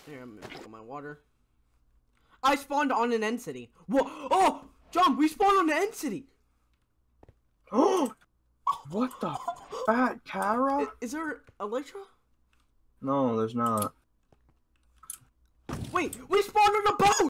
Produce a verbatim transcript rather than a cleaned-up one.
Here, I'm gonna pick up my water. I spawned on an end city. Whoa! Oh! John, we spawned on an end city! Oh! What the fat Kara? Is, is there Elytra? No, there's not. Wait, we spawned on a boat!